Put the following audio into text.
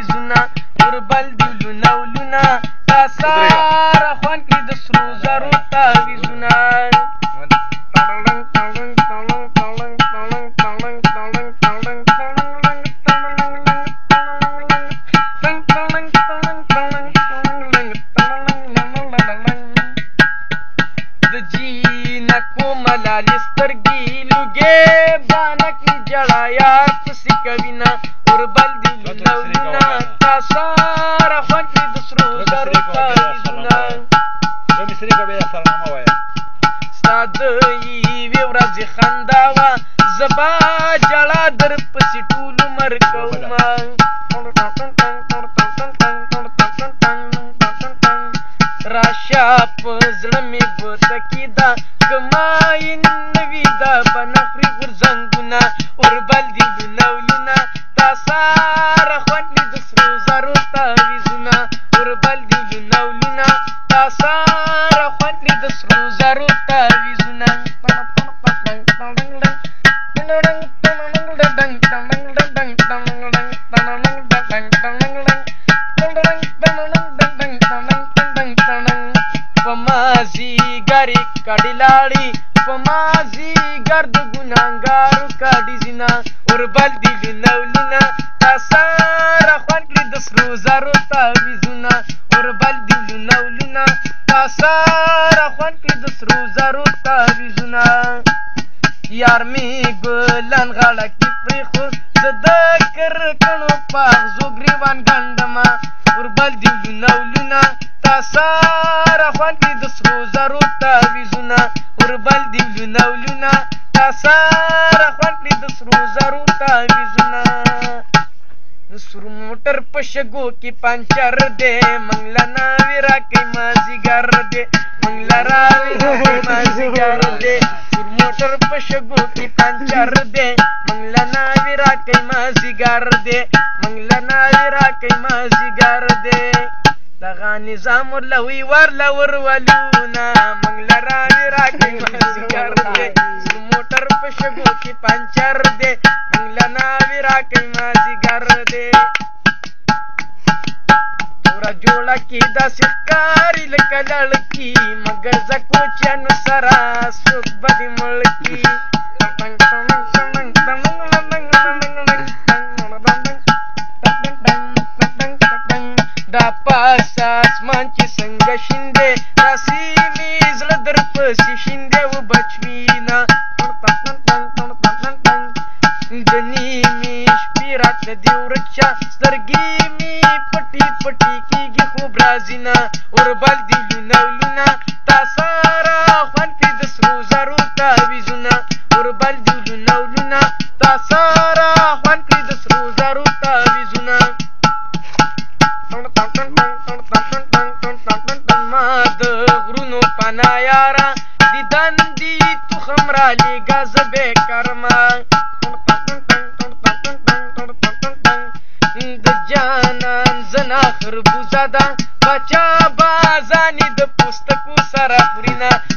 تعویزونه وربل دي لونه ولونه تا ساره خوند کړي د سرو زرو تعویزونه د جینکو ملالې سترګې لوګې بانه کړي جړا یار پسې کوینه وربل دي لونه ولونه تا ساره خوند کړي د سرو زرو تعویزونه ستا د یوې ورځې خندا وه زه به جړا در پسې ټول عمر کومه راشه په زړه مې ګوته کېده که ماین نه وي دا به نه خوري غورځنګونه وربل دي لونه ولونه تا ساره خوند کړي د سرو زرو تعویزونه وربل دي لونه ولونه تا ساره خوند کړي د سرو زرو تعویزونه په مازیګرې کډې لاړې په مازیګر د ګناهګارو کډې ځینه وربل دي لونه ولونه تا ساره خوند کړي د سرو زرو تعویزونه وربل دي لونه ولونه تا ساره خوند کړي د سرو زرو تعویزونه یار مې ګلان غاړه کې پرېښود زه د کرکڼو په اغزو ګرېوان ګنډمه وربل دي لونه ولونه تا ساره خوند کړي د سرو زرو تعویزونه وربل دي لونه ولونه تا ساره خوند کړي د سرو زرو تعویزونه د سور موټر په شګو کې پنچر دی موږ له ناوې راکوي مازدیګر دی موږ له راوې راکوي مازدیګر دی سور موټر په شګو کې پنچر دی موږ له ناوې راکوي مازدیګر دی موږ له ناوې راکوي مازدیګر دی دغه نظام ورلوي ورله ورولونه موږ له راوې راکوي مازدیګر دی سور موټر په شګو کې پنچر دی موږ له ناوې راکوي مازدیګر دی توره جوړه کې داسې ښکاري لکه لړکي مګر زه کوچیانو سره څوک به دې مړ کي دا پاس اسمان چې څنګه شین دی داسې مې زړه در پسې شین دی و بچوینه د نیمې شپې راته دې ورک شه سترګې مې پټې پټې کېږي خوب راځي نه وربل دي لونه ولونه تا ساره خوند کړي د سرو زرو تعویزونه وربل دي لونه ولونه تا ساره خوند کړي د سرو زرو تعویزونه ما د غرونو پناه یاره دیدن دي تخم رالیږه زه بېکرمه د جانان زنا خربوزه ده بچا بازانې د پوستکو سره خورینه